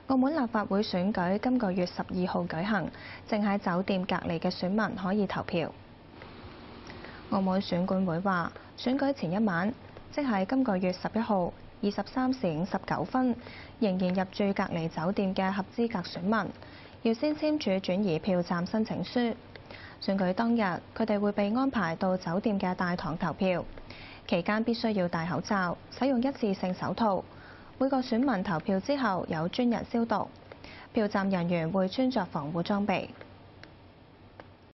澳門立法會選舉今個月12號舉行，正喺酒店隔離嘅選民可以投票。澳門選管會話，選舉前一晚，即係今個月11號23時59分，仍然入住隔離酒店嘅合資格選民，要先簽署轉移票站申請書。選舉當日，佢哋會被安排到酒店嘅大堂投票，期間必須要戴口罩，使用一次性手套。每個選民投票之後有專人消毒，票站人員會穿着防護裝備。